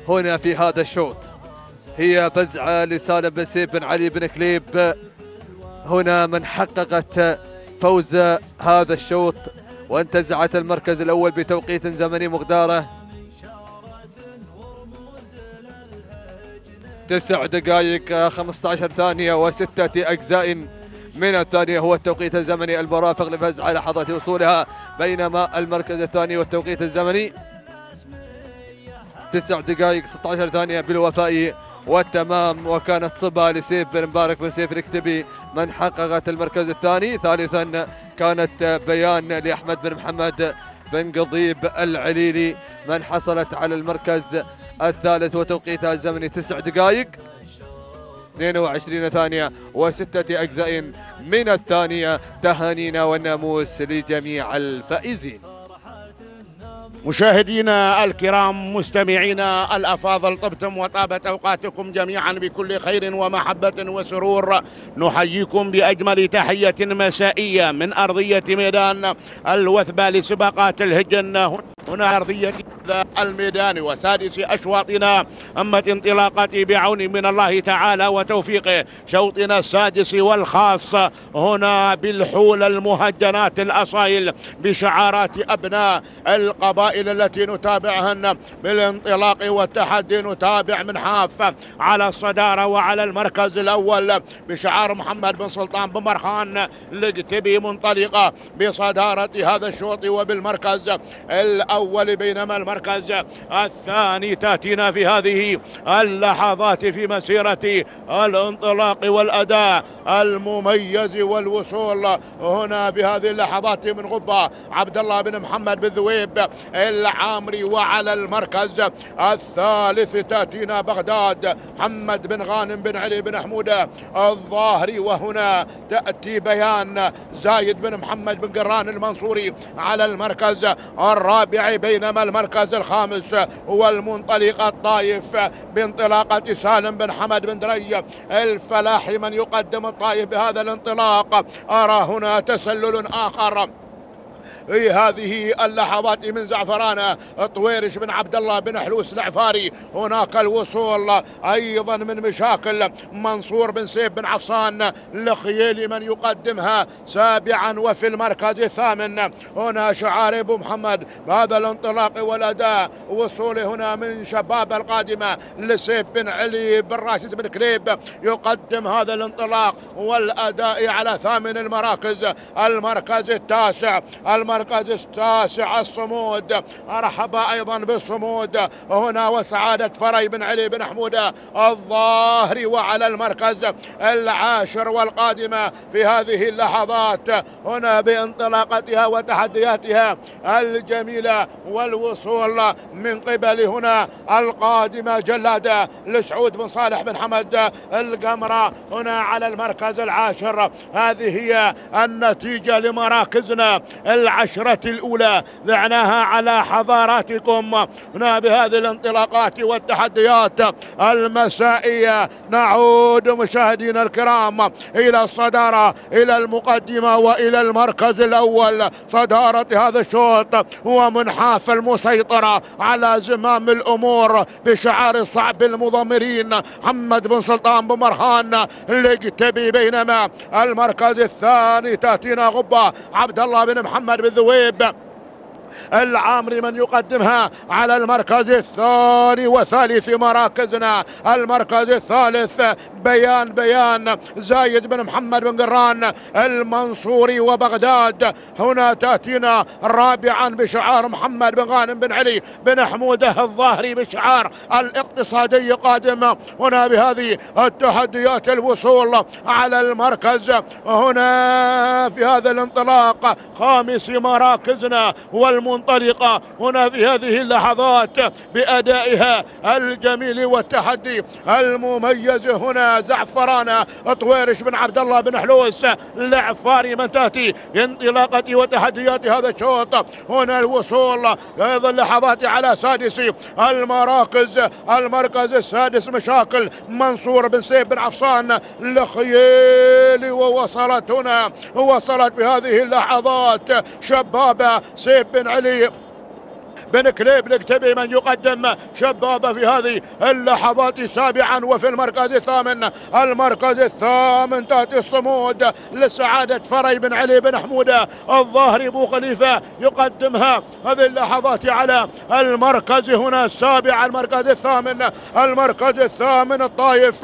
هنا في هذا الشوط. هي فزعة لسالم بن سيف بن علي بن كليب، هنا من حققت فوز هذا الشوط وانتزعت المركز الأول بتوقيت زمني مقداره 9 دقائق 15 ثانية و6 أجزاء من الثانية، هو التوقيت الزمني المرافق لفزعة لحظة وصولها، بينما المركز الثاني والتوقيت الزمني 9 دقائق 16 ثانية بالوفاء والتمام. وكانت صبا لسيف بن مبارك بن سيف الكتبي من حققت المركز الثاني. ثالثا كانت بيان لأحمد بن محمد بن قضيب العليلي من حصلت على المركز الثالث وتوقيتها الزمني 9 دقائق 22 ثانية و6 أجزاء من الثانية. تهانينا والناموس لجميع الفائزين. مشاهدينا الكرام، مستمعينا الأفاضل، طبتم وطابت أوقاتكم جميعا بكل خير ومحبة وسرور. نحييكم بأجمل تحية مسائية من أرضية ميدان الوثبة لسباقات الهجن هنا أرضية الميدان وسادس أشواطنا. أمت انطلاقتي بعون من الله تعالى وتوفيقه شوطنا السادس والخاص هنا بالحول المهجنات الأصايل بشعارات أبناء القبائل التي نتابعهن بالانطلاق والتحدي. نتابع من حافة على الصدارة وعلى المركز الأول بشعار محمد بن سلطان بن مرخان القتبي منطلقة بصدارة هذا الشوط وبالمركز الأول، بينما المركز الثاني تأتينا في هذه اللحظات في مسيرة الانطلاق والأداء المميز والوصول هنا بهذه اللحظات من غبة عبد الله بن محمد بن ذويب العامري. وعلى المركز الثالث تأتينا بغداد محمد بن غانم بن علي بن حمودة الظاهري. وهنا تأتي بيان زايد بن محمد بن قران المنصوري على المركز الرابع، بينما المركز الخامس هو المنطلق الطايف بانطلاقة سالم بن حمد بن دري الفلاحي من يقدم الطايف بهذا الانطلاق. أرى هنا تسلل آخر في هذه اللحظات من زعفرانة طويرش بن عبد الله بن حلوس العفاري. هناك الوصول أيضا من مشاكل منصور بن سيف بن عفصان الخيالي من يقدمها سابعا. وفي المركز الثامن هنا شعار ابو محمد بهذا الانطلاق والأداء وصول هنا من شباب القادمة لسيف بن علي بن راشد بن كليب يقدم هذا الانطلاق والأداء على ثامن المراكز. المركز التاسع الصمود، أرحب أيضا بالصمود هنا وسعادة فري بن علي بن حمودة الظاهري. وعلى المركز العاشر والقادمة في هذه اللحظات هنا بانطلاقتها وتحدياتها الجميلة والوصول من قبل هنا القادمة جلادة لسعود بن صالح بن حمد القمرة هنا على المركز العاشر. هذه هي النتيجة لمراكزنا العشرة الأولى. ذعناها على حضاراتكم هنا بهذه الانطلاقات والتحديات المسائية. نعود مشاهدينا الكرام إلى الصدارة، إلى المقدمة وإلى المركز الأول. صدارة هذا الشوط هو منحاف المسيطرة على زمام الأمور بشعار الصعب المضمرين محمد بن سلطان بن مرخان القتبي، بينما المركز الثاني تأتينا غبة عبد الله بن محمد بن ذويب العامري من يقدمها على المركز الثاني وثالث مراكزنا. المركز الثالث بيان زايد بن محمد بن قران المنصوري وبغداد. هنا تأتينا رابعا بشعار محمد بن غانم بن علي بن حمودة الظاهري بشعار الاقتصادي قادم هنا بهذه التحديات الوصول على المركز هنا في هذا الانطلاق. خامس مراكزنا والمنطلقة هنا في هذه اللحظات بأدائها الجميل والتحدي المميز. هنا زعفرانة طويرش بن عبد الله بن حلوس العفاري من تأتي انطلاقة وتحديات هذا الشوط. هنا الوصول أيضا لحظات على سادس المراكز. المركز السادس مشاكل منصور بن سيف بن عفصان الخيالي، ووصلت بهذه اللحظات شبابة سيف بن علي بن كليب الكتبي من يقدم شبابه في هذه اللحظات سابعا. وفي المركز الثامن، المركز الثامن تاتي الصمود لسعادة فري بن علي بن حمودة الظاهري بو خليفة يقدمها هذه اللحظات على المركز هنا السابع. المركز الثامن، المركز الثامن الطايف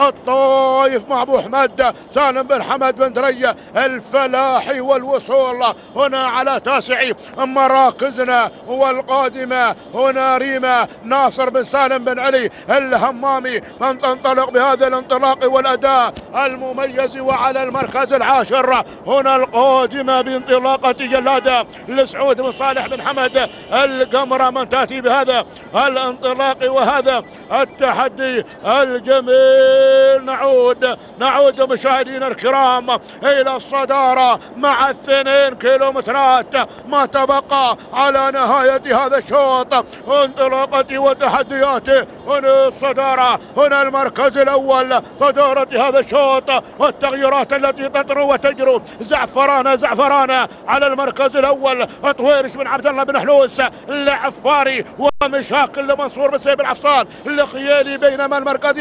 مع ابو حمد سالم بن حمد بن درية الفلاحي. والوصول هنا على تاسع مراكزنا والقادمة هنا ريما ناصر بن سالم بن علي الهمامي من تنطلق بهذا الانطلاق والأداء المميز. وعلى المركز العاشر هنا القادمة بانطلاقة جلادة لسعود بن صالح بن حمد القمرة من تأتي بهذا الانطلاق وهذا التحدي الجميل. نعود مشاهدينا الكرام إلى الصدارة مع 2 كيلومترات ما تبقى على نهاية هذا الشوط. انطلاقتي وتحدياته هنا الصدارة، هنا المركز الأول صدارة هذا الشوط والتغييرات التي تطرو وتجرو. زعفرانة على المركز الأول، طويرش بن عبد الله بن حلوس العفاري ومشاكل لمنصور بن سيف العفصان الخيالي. بينما المركز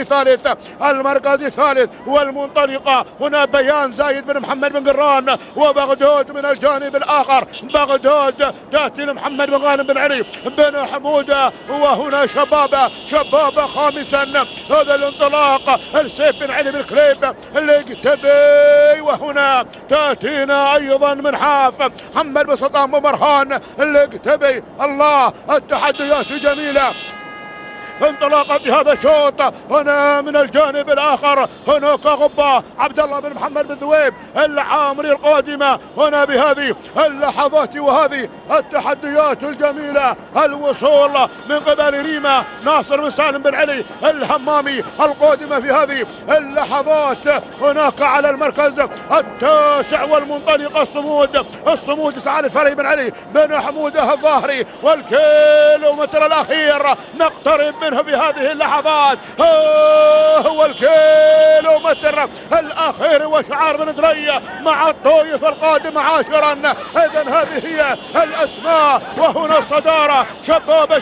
الثالث والمنطلقة هنا بيان زايد بن محمد بن قران وبغداد من الجانب الآخر. بغداد تأتي لمحمد بن غانم بن علي بن حمودة. وهنا شبابة خامسا هذا الانطلاق السيف بن علي بن كليب القتبي. وهنا تأتينا أيضا من حاف محمد بن سلطان بن مرهان القتبي. الله التحديات جميلة. انطلاقة هذا الشوط هنا من الجانب الآخر هناك غبة عبد الله بن محمد بن ذويب العامري القادمة هنا بهذه اللحظات وهذه التحديات الجميلة. الوصول من قبل ريما ناصر بن سالم بن علي الهمامي القادمة في هذه اللحظات. هناك على المركز التاسع والمنطلق الصمود سعادة فري بن علي بن حمودة الظاهري. والكيلومتر الأخير نقترب منه في هذه اللحظات. هو الكيلومتر الأخير وشعار بن درية مع الطويف القادم عاشرا. إذن هذه هي الأسماء وهنا الصدارة. شبابة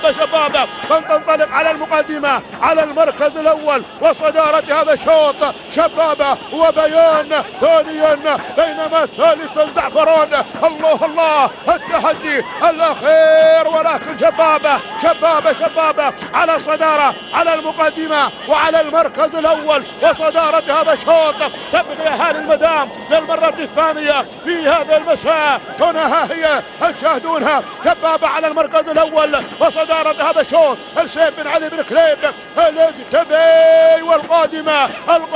من تنطلق على المقدمة على المركز الأول وصدارة هذا الشوط شبابة وبيان ثانيا. بينما الثالث زعفران. الله التحدي الأخير. ولكن شبابة على الصدارة على المقدمة وعلى المركز الأول وصدارة هذا الشوط. تبقى أهالي المدام للمرة الثانية في هذا المساء. هنا هي تشاهدونها. شبابة على المركز الأول وصدارة هذا الشوط السيف بن علي بن كليب القتبي. والقادمة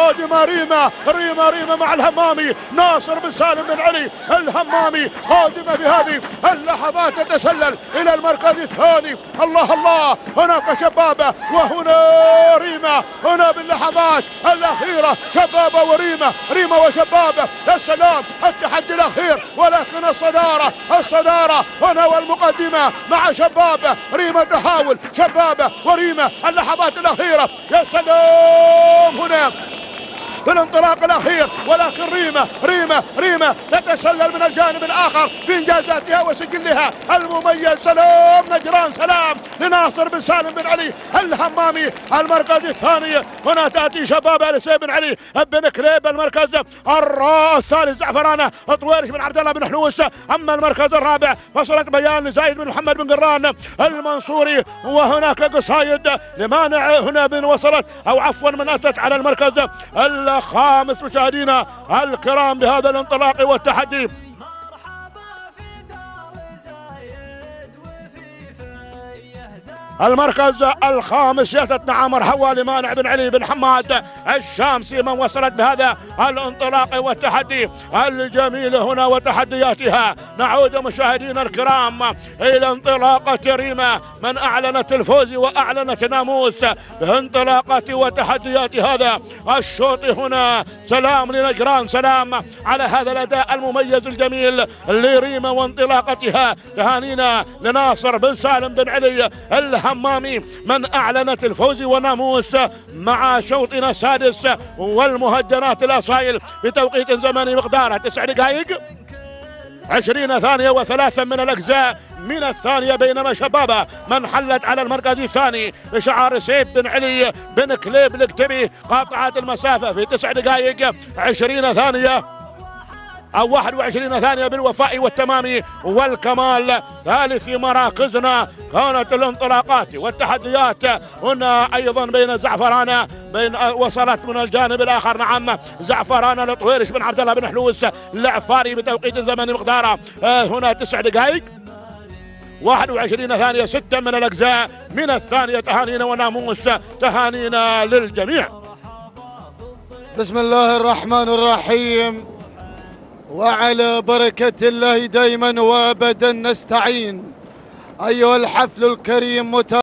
ريما مع الهمامي ناصر بن سالم بن علي الهمامي قادمة بهذه اللحظات تتسلل إلى المركز الثاني. الله هناك شبابة وهنا ريما. هنا باللحظات الأخيرة شبابة وريما وشبابة. يا سلام التحدي الأخير. ولكن الصدارة هنا والمقدمة مع شبابة. ريما تحاول شبابة وريما اللحظات الأخيرة. يا سلام هنا في الانطلاق الأخير. ولكن ريما تتسلل من الجانب الآخر في إنجازاتها وسجلها المميز. سلام نجران، سلام لناصر بن سالم بن علي الهمامي. المركز الثاني هنا تأتي شبابة لسيف بن علي بن كليب. المركز الثالث زعفرانة طويرش بن عبد الله بن حلوس. أما المركز الرابع فصلت بيان زايد بن محمد بن قران المنصوري. وهناك قصايد لمانع هنا بن وصلت أو عفوا من أتت على المركز الخامس. مشاهدينا الكرام بهذا الانطلاق والتحدي المركز الخامس يثت عمر حوالي مانع بن علي بن حماد الشامسي من وصلت بهذا الانطلاق والتحدي الجميل هنا وتحدياتها. نعود مشاهدينا الكرام الى انطلاقة ريما من اعلنت الفوز واعلنت ناموس بانطلاقة وتحديات هذا الشوط هنا. سلام لنجران، سلام على هذا الاداء المميز الجميل لريما وانطلاقتها. تهانينا لناصر بن سالم بن علي الهمامي من اعلنت الفوز وناموس مع شوطنا السادس والمهجنات الاصايل بتوقيت زمني مقداره 9 دقائق 20 ثانية و3 من الأجزاء من الثانية، بينما شبابة من حلت على المركز الثاني بشعار سيف بن علي بن كليب الكتبي قاطعت المسافة في 9 دقائق 20 ثانية أو 21 ثانية بالوفاء والتمام والكمال. ثالث مراكزنا كانت الانطلاقات والتحديات هنا أيضا بين زعفران وصلت من الجانب الآخر نعم زعفران لطويرش بن عبد الله بن حلوس العفاري بتوقيت الزمن مقداره هنا 9 دقائق 21 ثانية 6 من الأجزاء من الثانية. تهانينا وناموس تهانينا للجميع. بسم الله الرحمن الرحيم، وعلى بركة الله دائما وابدا نستعين. أيها الحفل الكريم